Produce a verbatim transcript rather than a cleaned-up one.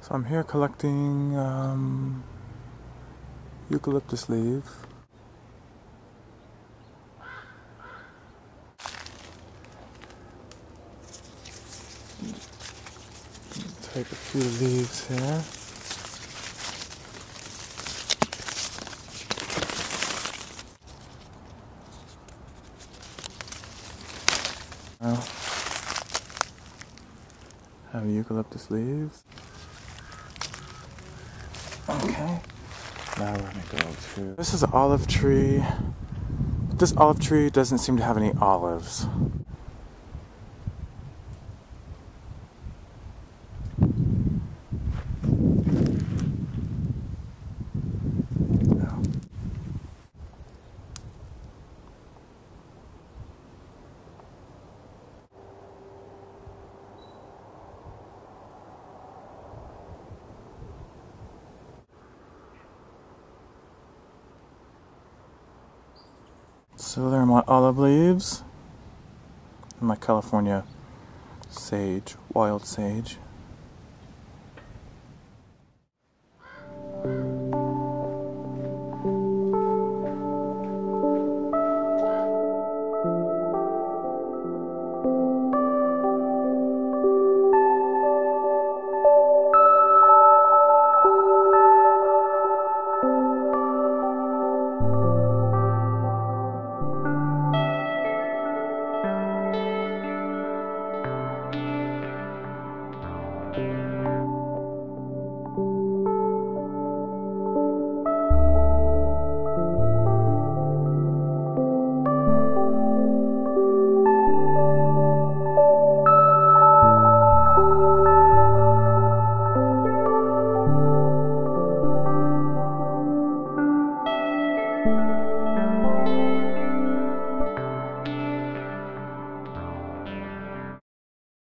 So I'm here collecting um, eucalyptus leaves. Take a few leaves here. Now, have eucalyptus leaves. Okay. Now we're gonna go to. This is an olive tree. But this olive tree doesn't seem to have any olives. So there are my olive leaves and my California sage, wild sage.